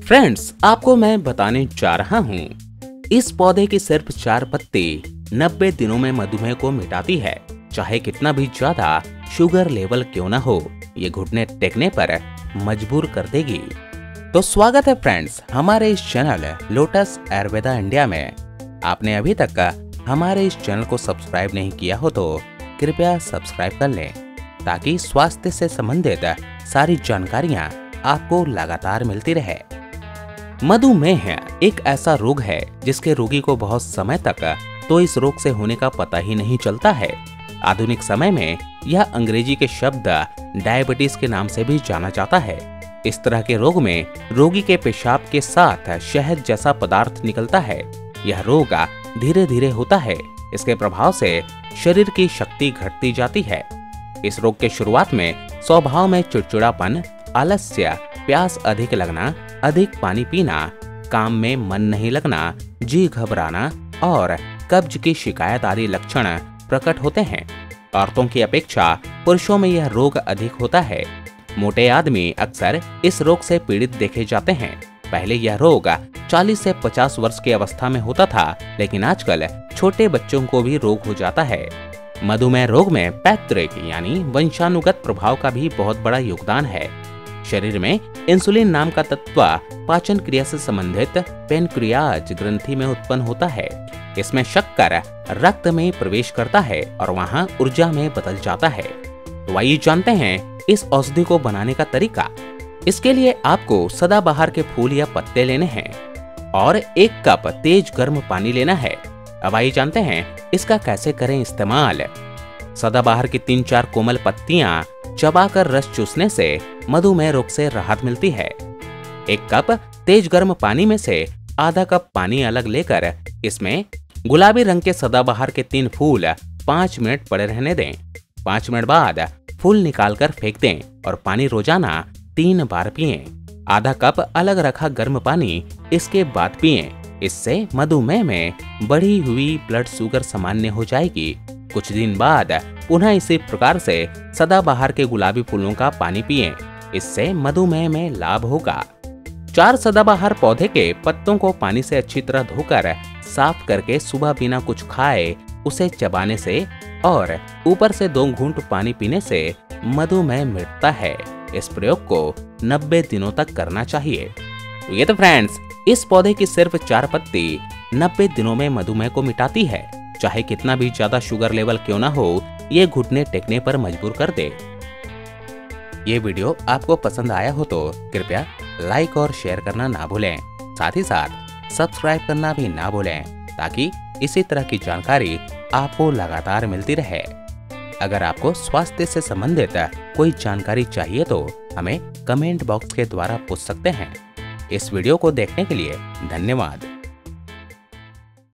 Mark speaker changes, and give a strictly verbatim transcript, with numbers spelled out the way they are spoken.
Speaker 1: Friends, आपको मैं बताने जा रहा हूँ, इस पौधे की सिर्फ चार पत्ती नब्बे दिनों में मधुमेह को मिटाती है। चाहे कितना भी ज्यादा शुगर लेवल क्यों ना हो, ये घुटने टेकने पर मजबूर कर देगी। तो स्वागत है फ्रेंड्स हमारे इस चैनल लोटस आयुर्वेदा इंडिया में। आपने अभी तक हमारे इस चैनल को सब्सक्राइब नहीं किया हो तो कृपया सब्सक्राइब कर लें, ताकि स्वास्थ्य से संबंधित सारी जानकारियाँ आपको लगातार मिलती रहे। मधुमेह एक ऐसा रोग है जिसके रोगी को बहुत समय तक तो इस रोग से होने का पता ही नहीं चलता है। आधुनिक समय में यह अंग्रेजी के शब्द डायबिटीज के नाम से भी जाना जाता है। इस तरह के रोग में रोगी के पेशाब के साथ शहद जैसा पदार्थ निकलता है। यह रोग धीरे धीरे होता है। इसके प्रभाव से शरीर की शक्ति घटती जाती है। इस रोग के शुरुआत में स्वभाव में चिड़चिड़ापन, आलस्य, प्यास अधिक लगना, अधिक पानी पीना, काम में मन नहीं लगना, जी घबराना और कब्ज की शिकायत आदि लक्षण प्रकट होते हैं। औरतों की अपेक्षा पुरुषों में यह रोग अधिक होता है। मोटे आदमी अक्सर इस रोग से पीड़ित देखे जाते हैं। पहले यह रोग चालीस से पचास वर्ष की अवस्था में होता था, लेकिन आजकल छोटे बच्चों को भी रोग हो जाता है। मधुमेह रोग में पैतृक यानी वंशानुगत प्रभाव का भी बहुत बड़ा योगदान है। शरीर में इंसुलिन नाम का तत्व पाचन क्रिया से संबंधित पेनक्रियाज ग्रंथि में उत्पन्न होता है। इसमें शक्कर रक्त में प्रवेश करता है और वहां ऊर्जा में बदल जाता है। तो आइए जानते हैं इस औषधि को बनाने का तरीका। इसके लिए आपको सदाबहार के फूल या पत्ते लेने हैं और एक कप तेज गर्म पानी लेना है। अब आइए जानते हैं इसका कैसे करें इस्तेमाल। सदाबहार की तीन चार कोमल पत्तियां चबाकर रस चूसने से मधुमेह रोग से राहत मिलती है। एक कप तेज गर्म पानी में से आधा कप पानी अलग लेकर इसमें गुलाबी रंग के सदाबहार के तीन फूल पाँच मिनट पड़े रहने दें। पाँच मिनट बाद फूल निकालकर फेंक दें और पानी रोजाना तीन बार पिएं। आधा कप अलग रखा गर्म पानी इसके बाद पिएं। इससे मधुमेह में बढ़ी हुई ब्लड शुगर सामान्य हो जाएगी। कुछ दिन बाद पुनः इसी प्रकार से सदाबहार के गुलाबी फूलों का पानी पिएं। इससे मधुमेह में लाभ होगा। चार सदाबहार पौधे के पत्तों को पानी से अच्छी तरह धोकर साफ करके सुबह बिना कुछ खाए उसे चबाने से और ऊपर से दो घूंट पानी पीने से मधुमेह मिटता है। इस प्रयोग को नब्बे दिनों तक करना चाहिए। तो ये तो फ्रेंड्स, इस पौधे की सिर्फ चार पत्ती नब्बे दिनों में मधुमेह को मिटाती है। चाहे कितना भी ज्यादा शुगर लेवल क्यों ना हो, ये घुटने टेकने पर मजबूर कर दे। ये वीडियो आपको पसंद आया हो तो कृपया लाइक और शेयर करना ना भूलें। साथ ही साथ सब्सक्राइब करना भी ना भूलें, ताकि इसी तरह की जानकारी आपको लगातार मिलती रहे। अगर आपको स्वास्थ्य से संबंधित कोई जानकारी चाहिए तो हमें कमेंट बॉक्स के द्वारा पूछ सकते हैं। इस वीडियो को देखने के लिए धन्यवाद।